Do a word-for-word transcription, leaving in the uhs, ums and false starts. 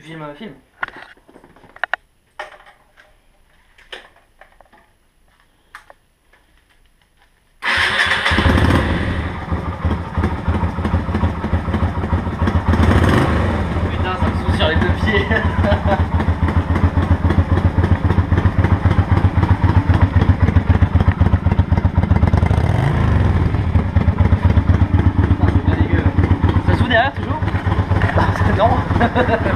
Film, euh, film. Putain, ça me saoule sur les deux pieds. Putain, c'est bien dégueu. Ça se fout derrière toujours? Bah non.